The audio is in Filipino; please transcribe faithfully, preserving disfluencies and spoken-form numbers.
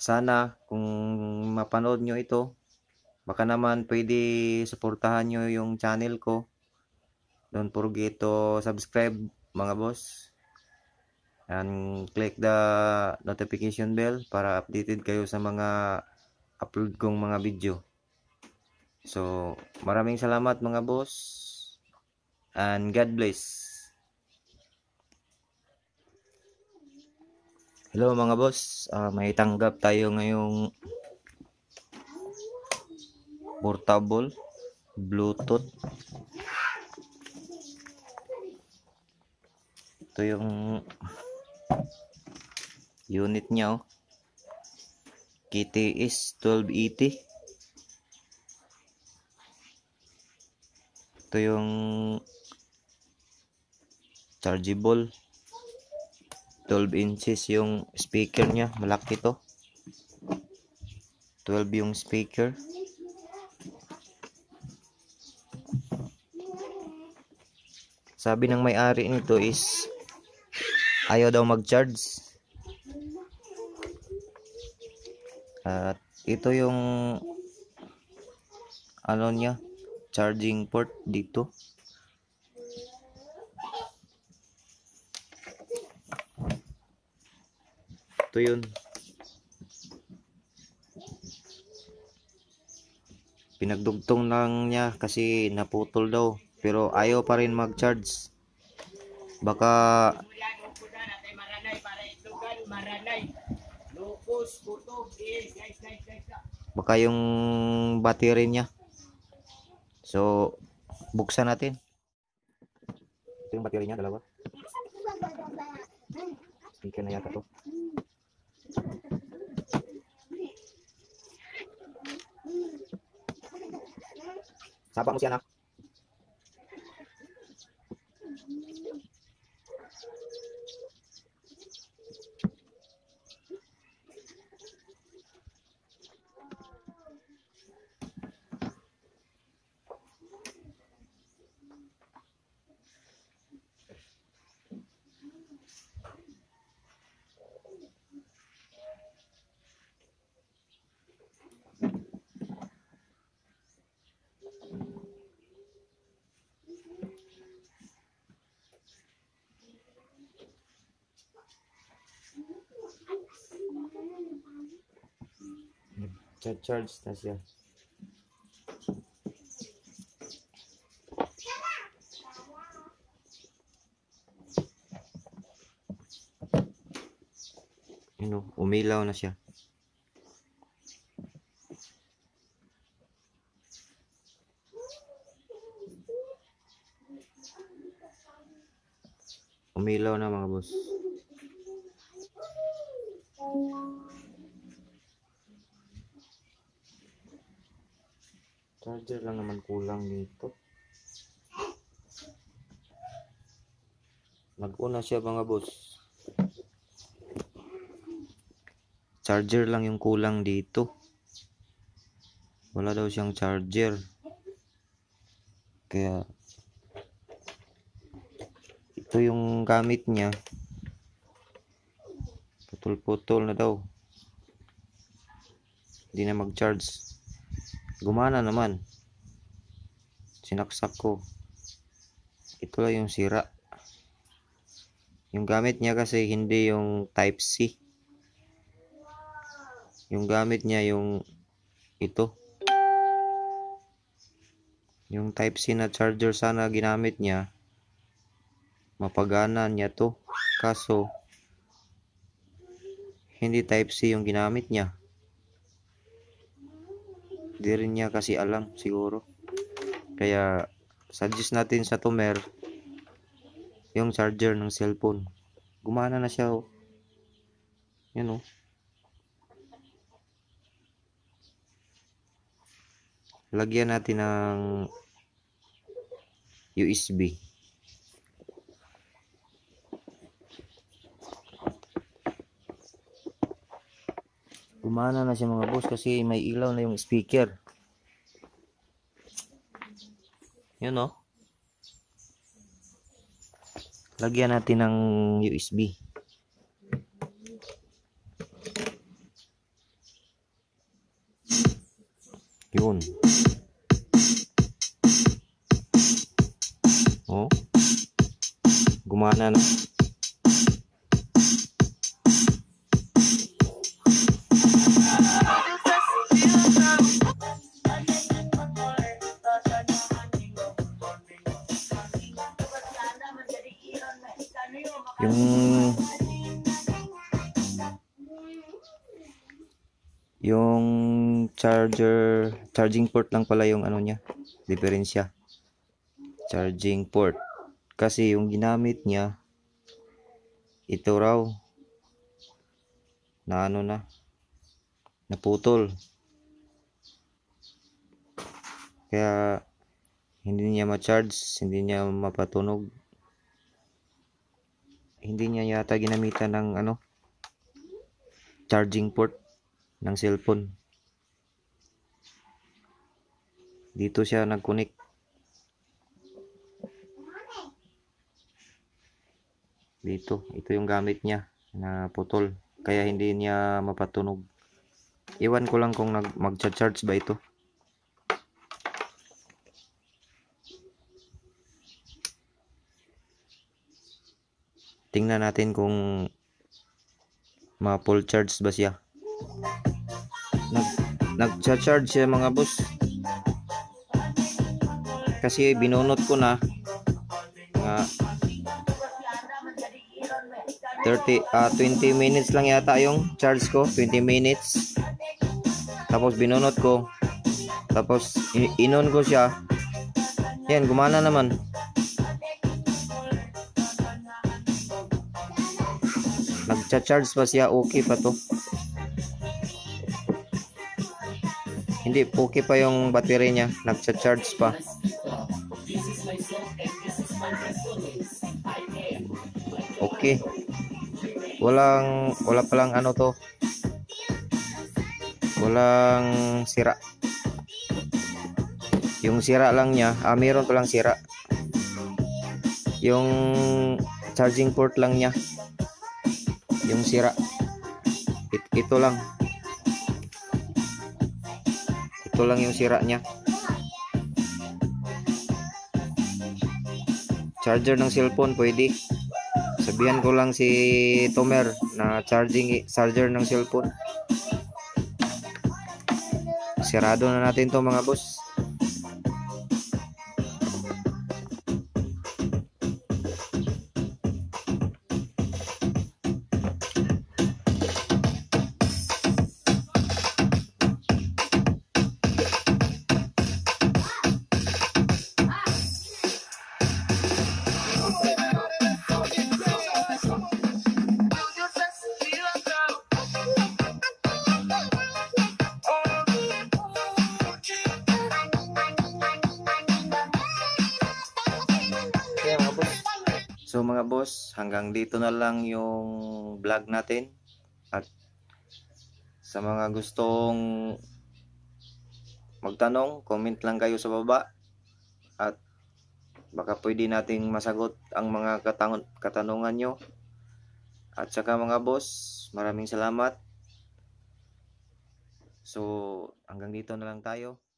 sana kung mapanood nyo ito, baka naman pwede suportahan nyo yung channel ko. Don't forget to subscribe mga boss. And click the notification bell para updated kayo sa mga upload kong mga video. So, maraming salamat mga boss. And God bless. Hello mga boss, uh, may tanggap tayo ngayong portable Bluetooth. Ito yung unit niya, oh. K T S twelve eighty. Ito yung chargeable. twelve inches yung speaker niya, malaki to. twelve yung speaker. Sabi ng may-ari nito is ayaw daw mag-charge. At ito yung ano niya, charging port dito. Ito yun. Pinagdugtong lang niya kasi naputol daw. Pero ayaw pa rin mag-charge. Baka baka yung battery niya. So, buksan natin. Ito yung battery niya, dalawa. Speaker na yata to. Sapa mo siya na. Charge na siya. Ano, umilaw na siya. Umilaw na mga boss. Charger lang naman kulang dito. Nag-una siya mga boss. Charger lang yung kulang dito. Wala daw siyang charger. Kaya ito yung gamit niya. Putol-putol na daw. Hindi na mag-charge. Gumana naman. Sinaksak ko. Ito lang yung sira. Yung gamit niya kasi hindi yung type C. Yung gamit niya yung ito. Yung type C na charger sana ginamit niya. Mapagana niya to. Kaso hindi type C yung ginamit niya. Di rin niya kasi alam siguro. Kaya suggest natin sa Tomer yung charger ng cellphone. Gumana na siya, oh. Yan, oh. Lagyan natin ng U S B. Gumana na siya mga boss kasi may ilaw na yung speaker. Yun, oh. Lagyan natin ng U S B. Yun. Oh. Gumana na. Yung yung charger, charging port lang pala yung ano niya, diferensya. Charging port. Kasi yung ginamit niya, ito raw, na ano na, naputol. Kaya, hindi niya ma-charge, hindi niya mapatunog. Hindi niya yata ginamitan ng ano, charging port ng cellphone. Dito siya nag-connect. Dito, ito yung gamit niya na putol. Kaya hindi niya mapatunog. Iwan ko lang kung nag mag-charge ba ito. Tingnan natin kung ma-full charge ba siya. Nag nag-charge siya mga boss. Kasi binunot ko na nga thirty uh, twenty minutes lang yata yung charge ko, twenty minutes. Tapos binunot ko. Tapos inon ko siya. Yan, gumana naman. Nagcha-charge pa siya, okay pa to. Hindi, okay pa yung battery niya, nagcha-charge pa. Okay. Walang, wala palang ano to. Walang sira. Yung sira lang niya, ah, meron palang sira. Yung charging port lang niya. Yung sira. It, ito lang. Ito lang yung sira niya. Charger ng cellphone pwede. Sabihan ko lang si Tomer na charging charger ng cellphone. Sirado na natin to mga boss. So mga boss, hanggang dito na lang yung vlog natin. At sa mga gustong magtanong, comment lang kayo sa baba. At baka pwede nating masagot ang mga katang katanungan nyo. At saka mga boss, maraming salamat. So hanggang dito na lang tayo.